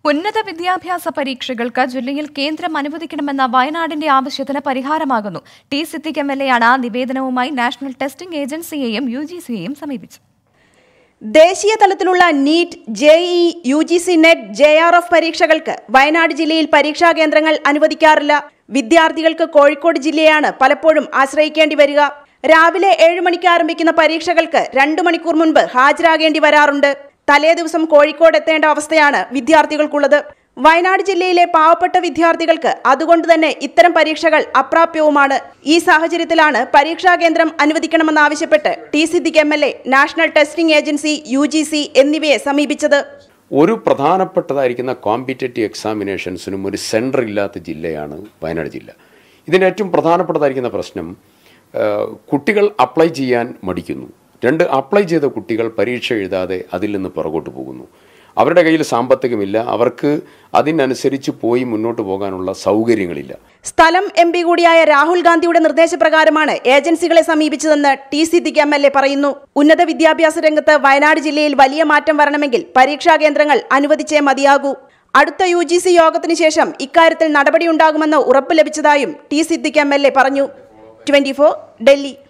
ഉന്നത വിദ്യാഭ്യാസ പരീക്ഷകൾക്ക് ജില്ലയിൽ കേന്ദ്രം അനുവദിക്കണമെന്ന വയനാടിന്റെ ആവശ്യത്തിന് പരിഹാരമാകുന്നു. ടി സിദ്ദിഖ് എംഎൽഎയാണ് നിവേദനവുമായി നാഷണൽ ടെസ്റ്റിംഗ് ഏജൻസിയെയും യുജിസിയെയും സമീപിച്ചത്. ദേശീയ തലത്തിലുള്ള NEET, JEE, UGC NET, JRF പരീക്ഷകൾക്ക് വയനാട് ജില്ലയിൽ പരീക്ഷാ കേന്ദ്രങ്ങൾ അനുവദിക്കാറില്ല. വിദ്യാർത്ഥികൾക്ക് കോഴിക്കോട് ജില്ലയാണ് പലപ്പോഴും ആശ്രയിക്കേണ്ടി വരിക. രാവിലെ 7 മണിക്ക് ആരംഭിക്കുന്ന പരീക്ഷകൾക്ക് 2 മണിക്കൂർ മുൻപ് ഹാജരാകേണ്ടി വരാറുണ്ട്. തലേ ദിവസം കോഴിക്കോട് എത്തേണ്ട അവസ്ഥയാണ് വിദ്യാർത്ഥികൾക്കുള്ളത്. വയനാട് ജില്ലയിലെ പാവപ്പെട്ട വിദ്യാർത്ഥികൾക്ക് അതുകൊണ്ട് തന്നെ ഇത്തരം പരീക്ഷകൾ അപ്രാപ്യവുമാണ്. ഈ സാഹചര്യത്തിലാണ് പരീക്ഷാ കേന്ദ്രം അനുവദിക്കണമെന്നാവശ്യപ്പെട്ട് T Siddique MLA national testing agency, UGC എന്നിവയെ സമീപിച്ചത്. ഒരു പ്രധാനപ്പെട്ടതായിരിക്കുന്ന കോമ്പറ്റേറ്റീവ് എക്സാമിനേഷൻസിനും ഒരു സെൻറ്റർ ഇല്ലാത്ത ജില്ലയാണ് വയനാട് ജില്ല. ഇതിൻ്റെ ഏറ്റവും പ്രധാനപ്പെട്ടതായിരിക്കുന്ന പ്രശ്നം കുട്ടികൾ അപ്ലൈ ചെയ്യാൻ മടിക്കുന്നു. 2, അപ്ലൈ ചെയ്ത കുട്ടികൾ പരീക്ഷ എഴുതാതെ അതിൽ നിന്ന് പുറകോട്ട് പോകുന്നു. അവരുടെ കയ്യിൽ സാമ്പത്തികമില്ല, അവർക്ക് അതിനനുസരിച്ച് പോയി മുന്നോട്ട് പോകാനുള്ള സൗകര്യങ്ങളില്ല. സ്ഥലം എംപി കൂടിയായ രാഹുൽ ഗാന്ധിയുടെ നിർദ്ദേശപ്രകാരമാണ് ഏജൻസികളെ സമീപിച്ചതെന്ന് ടി സിദ്ദിഖ് എംഎൽഎ പറയുന്നു. ഉന്നത വിദ്യാഭ്യാസ രംഗത്ത് വയനാട് ജില്ലയിൽ വലിയ മാറ്റം വരണമെങ്കിൽ പരീക്ഷാ കേന്ദ്രങ്ങൾ അനുവദിച്ചേ മതിയാകൂ. അടുത്ത യുജിസി യോഗത്തിന് ശേഷം ഇക്കാര്യത്തിൽ നടപടിയുണ്ടാകുമെന്ന് ഉറപ്പ് ലഭിച്ചതായും ടി സിദ്ദിഖ് എംഎൽഎ പറഞ്ഞു. 24 ഡൽഹി.